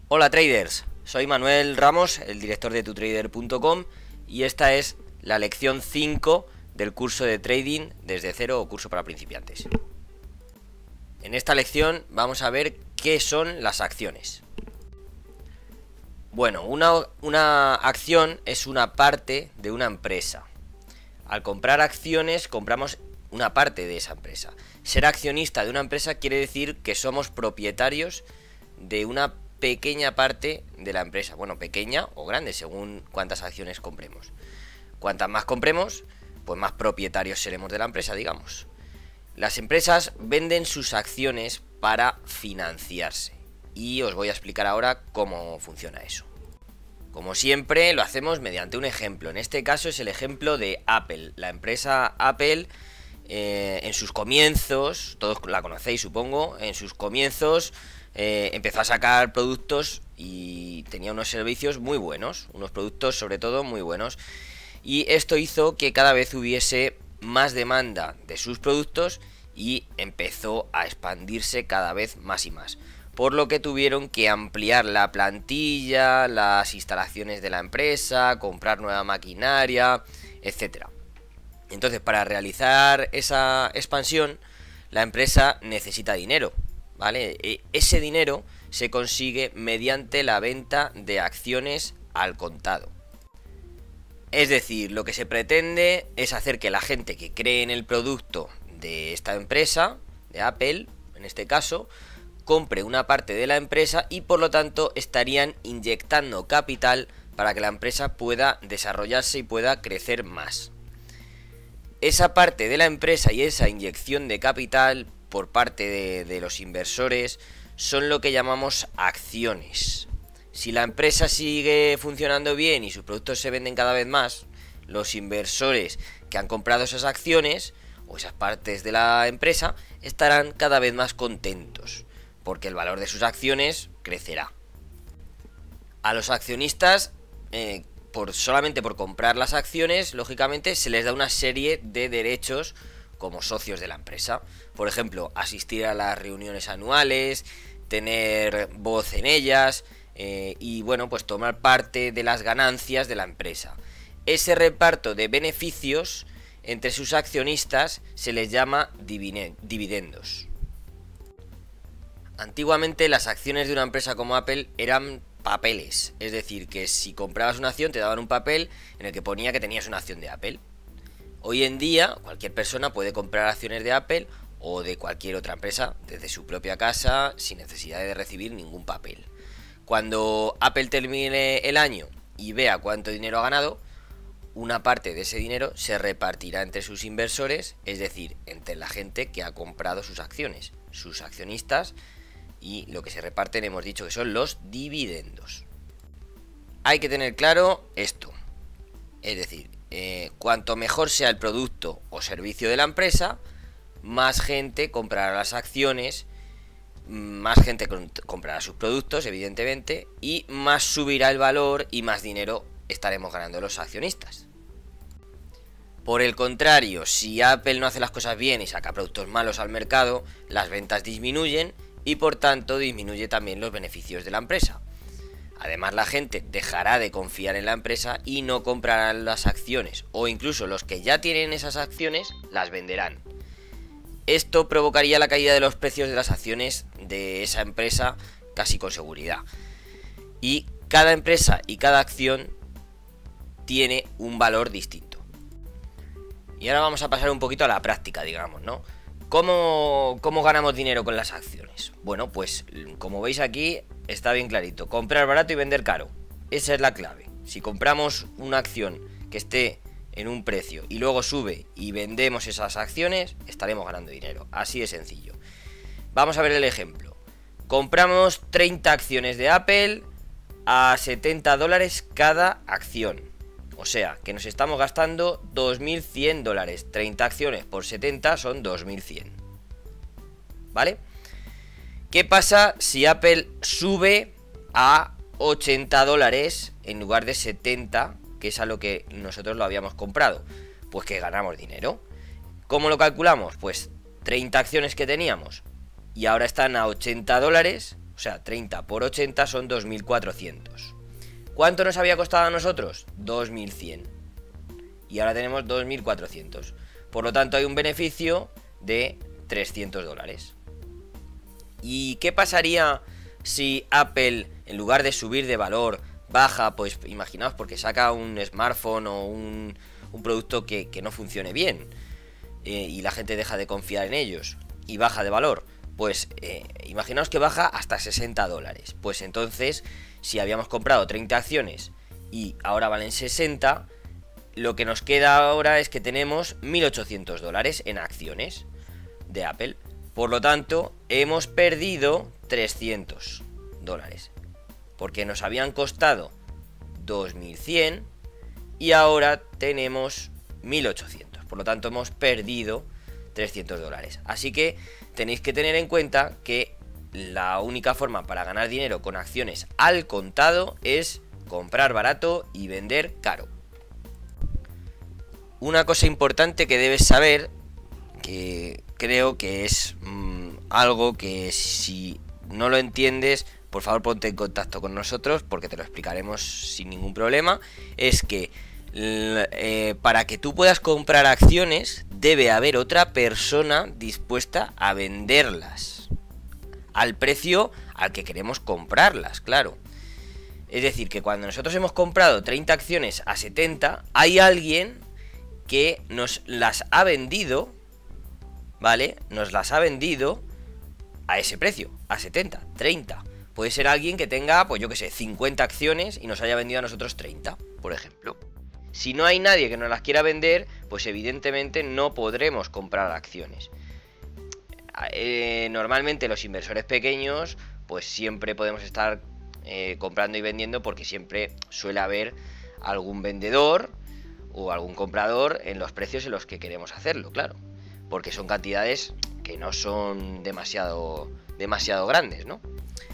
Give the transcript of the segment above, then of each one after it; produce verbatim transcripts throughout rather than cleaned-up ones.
Hola traders, soy Manuel Ramos, el director de tu trader punto com, y esta es la lección cinco del curso de trading desde cero o curso para principiantes. En esta lección vamos a ver qué son las acciones. Bueno, una, una acción es una parte de una empresa. Al comprar acciones compramos una parte de esa empresa. Ser accionista de una empresa quiere decir que somos propietarios de una pequeña parte de la empresa. Bueno, pequeña o grande, según cuántas acciones compremos. Cuantas más compremos, pues más propietarios seremos de la empresa, digamos. Las empresas venden sus acciones para financiarse. Y os voy a explicar ahora cómo funciona eso. Como siempre, lo hacemos mediante un ejemplo. En este caso es el ejemplo de Apple. La empresa Apple, eh, en sus comienzos, todos la conocéis supongo, en sus comienzos eh, empezó a sacar productos y tenía unos servicios muy buenos, unos productos sobre todo muy buenos. Y esto hizo que cada vez hubiese más demanda de sus productos y empezó a expandirse cada vez más y más. Por lo que tuvieron que ampliar la plantilla, las instalaciones de la empresa, comprar nueva maquinaria, etcétera. Entonces, para realizar esa expansión, la empresa necesita dinero, ¿vale? E- ese dinero se consigue mediante la venta de acciones al contado. Es decir, lo que se pretende es hacer que la gente que cree en el producto de esta empresa, de Apple, en este caso, compre una parte de la empresa y por lo tanto estarían inyectando capital para que la empresa pueda desarrollarse y pueda crecer más. Esa parte de la empresa y esa inyección de capital por parte de, de los inversores son lo que llamamos acciones. Si la empresa sigue funcionando bien y sus productos se venden cada vez más, los inversores que han comprado esas acciones o esas partes de la empresa estarán cada vez más contentos, porque el valor de sus acciones crecerá. A los accionistas, eh, por, solamente por comprar las acciones, lógicamente se les da una serie de derechos como socios de la empresa. Por ejemplo, asistir a las reuniones anuales, tener voz en ellas eh, y bueno, pues tomar parte de las ganancias de la empresa. Ese reparto de beneficios entre sus accionistas se les llama dividendos. Antiguamente las acciones de una empresa como Apple eran papeles, es decir, que si comprabas una acción te daban un papel en el que ponía que tenías una acción de Apple. Hoy en día cualquier persona puede comprar acciones de Apple o de cualquier otra empresa desde su propia casa sin necesidad de recibir ningún papel. Cuando Apple termine el año y vea cuánto dinero ha ganado, una parte de ese dinero se repartirá entre sus inversores, es decir, entre la gente que ha comprado sus acciones, sus accionistas. Y lo que se reparten hemos dicho que son los dividendos. Hay que tener claro esto. Es decir, eh, cuanto mejor sea el producto o servicio de la empresa, más gente comprará las acciones, más gente comprará sus productos, evidentemente, y más subirá el valor y más dinero estaremos ganando los accionistas. Por el contrario, si Apple no hace las cosas bien y saca productos malos al mercado, las ventas disminuyen y por tanto disminuye también los beneficios de la empresa. Además, la gente dejará de confiar en la empresa y no comprarán las acciones, o incluso los que ya tienen esas acciones las venderán. Esto provocaría la caída de los precios de las acciones de esa empresa casi con seguridad. Y cada empresa y cada acción tiene un valor distinto. Y ahora vamos a pasar un poquito a la práctica, digamos, ¿no? ¿Cómo, ¿Cómo ganamos dinero con las acciones? Bueno, pues como veis aquí está bien clarito. Comprar barato y vender caro. Esa es la clave. Si compramos una acción que esté en un precio y luego sube y vendemos esas acciones, estaremos ganando dinero. Así de sencillo. Vamos a ver el ejemplo. Compramos treinta acciones de Apple a setenta dólares cada acción. O sea, que nos estamos gastando dos mil cien dólares. treinta acciones por setenta son dos mil cien. ¿Vale? ¿Qué pasa si Apple sube a ochenta dólares en lugar de setenta, que es a lo que nosotros lo habíamos comprado? Pues que ganamos dinero. ¿Cómo lo calculamos? Pues treinta acciones que teníamos y ahora están a ochenta dólares, O sea, treinta por ochenta son dos mil cuatrocientos. ¿Cuánto nos había costado a nosotros? dos mil cien. Y ahora tenemos dos mil cuatrocientos. Por lo tanto, hay un beneficio de trescientos dólares. ¿Y qué pasaría si Apple, en lugar de subir de valor, baja? Pues imaginaos, porque saca un smartphone o un, un producto que, que no funcione bien, eh, y la gente deja de confiar en ellos y baja de valor. Pues eh, imaginaos que baja hasta sesenta dólares. Pues entonces, si habíamos comprado treinta acciones y ahora valen sesenta, lo que nos queda ahora es que tenemos mil ochocientos dólares en acciones de Apple. Por lo tanto, hemos perdido trescientos dólares. Porque nos habían costado dos mil cien y ahora tenemos mil ochocientos. Por lo tanto, hemos perdido trescientos dólares. Así que tenéis que tener en cuenta que la única forma para ganar dinero con acciones al contado es comprar barato y vender caro. Una cosa importante que debes saber, que creo que es mmm, algo que si no lo entiendes, por favor ponte en contacto con nosotros porque te lo explicaremos sin ningún problema, es que eh, para que tú puedas comprar acciones debe haber otra persona dispuesta a venderlas al precio al que queremos comprarlas, claro. Es decir, que cuando nosotros hemos comprado treinta acciones a setenta, hay alguien que nos las ha vendido, ¿vale? Nos las ha vendido a ese precio, a setenta, treinta. Puede ser alguien que tenga, pues yo que sé, cincuenta acciones y nos haya vendido a nosotros treinta, por ejemplo. Si no hay nadie que nos las quiera vender, pues evidentemente no podremos comprar acciones. Eh, normalmente los inversores pequeños, pues siempre podemos estar eh, comprando y vendiendo porque siempre suele haber algún vendedor o algún comprador en los precios en los que queremos hacerlo, claro, porque son cantidades que no son demasiado, demasiado grandes, ¿no?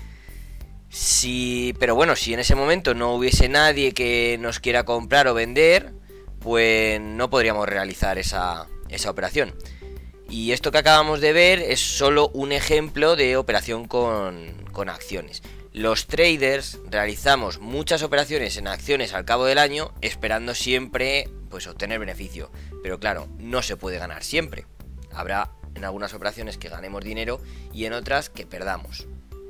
Si, pero bueno, si en ese momento no hubiese nadie que nos quiera comprar o vender, pues no podríamos realizar esa, esa operación. Y esto que acabamos de ver es solo un ejemplo de operación con, con acciones. Los traders realizamos muchas operaciones en acciones al cabo del año esperando siempre pues obtener beneficio. Pero claro, no se puede ganar siempre. Habrá en algunas operaciones que ganemos dinero y en otras que perdamos.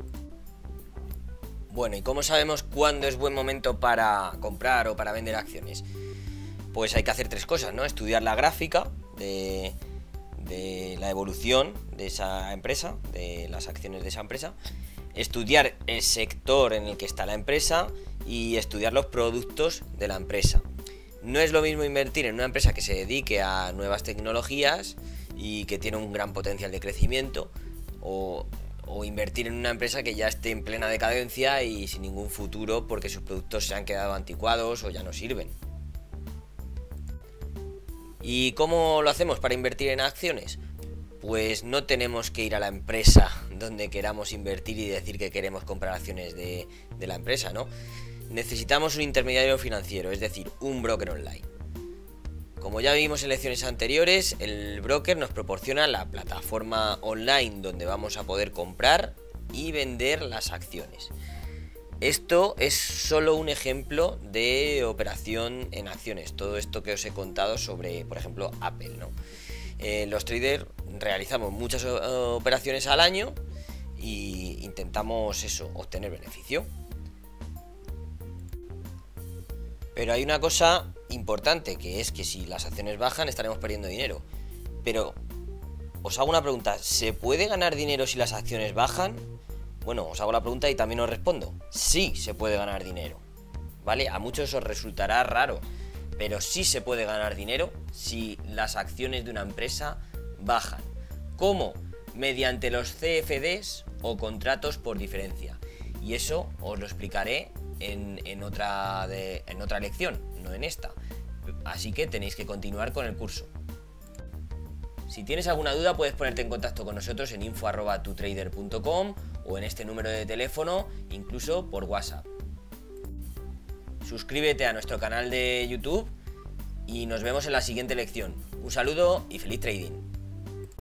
Bueno, ¿y cómo sabemos cuándo es buen momento para comprar o para vender acciones? Pues hay que hacer tres cosas, ¿no? Estudiar la gráfica de, de la evolución de esa empresa, de las acciones de esa empresa. Estudiar el sector en el que está la empresa y estudiar los productos de la empresa. No es lo mismo invertir en una empresa que se dedique a nuevas tecnologías y que tiene un gran potencial de crecimiento o, o invertir en una empresa que ya esté en plena decadencia y sin ningún futuro porque sus productos se han quedado anticuados o ya no sirven. ¿Y cómo lo hacemos para invertir en acciones? Pues no tenemos que ir a la empresa donde queramos invertir y decir que queremos comprar acciones de, de la empresa, ¿no? Necesitamos un intermediario financiero, es decir, un broker online. Como ya vimos en lecciones anteriores, el broker nos proporciona la plataforma online donde vamos a poder comprar y vender las acciones. Esto es solo un ejemplo de operación en acciones, todo esto que os he contado sobre, por ejemplo, Apple, ¿no? Eh, los traders realizamos muchas operaciones al año y intentamos eso, obtener beneficio. Pero hay una cosa importante, que es que si las acciones bajan estaremos perdiendo dinero. Pero os hago una pregunta, ¿se puede ganar dinero si las acciones bajan? Bueno, os hago la pregunta y también os respondo. Sí, se puede ganar dinero, ¿vale? A muchos os resultará raro, pero sí se puede ganar dinero si las acciones de una empresa bajan. ¿Cómo? Mediante los C F Ds o contratos por diferencia. Y eso os lo explicaré en, en, otra de, en otra lección, no en esta. Así que tenéis que continuar con el curso. Si tienes alguna duda puedes ponerte en contacto con nosotros en info arroba tu trader punto com o en este número de teléfono, incluso por WhatsApp. Suscríbete a nuestro canal de YouTube y nos vemos en la siguiente lección. Un saludo y feliz trading.